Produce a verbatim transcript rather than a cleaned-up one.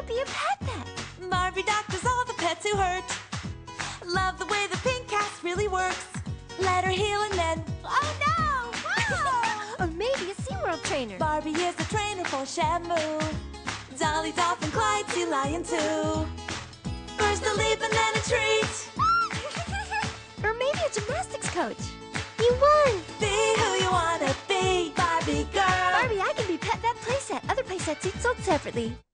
could be a pet pet. Barbie doctors all the pets who hurt. Love the way the pink cast really works. Let her heal and then, oh no! Or maybe a SeaWorld trainer. Barbie is the trainer for Shamu. Dolly, Dolphin, Clyde, Sea Lion too. First a leap and then a treat. Or maybe a gymnastics coach. You won! Be who you wanna be, Barbie girl. Barbie, I can be Pet Vet Playset. Other playsets each sold separately.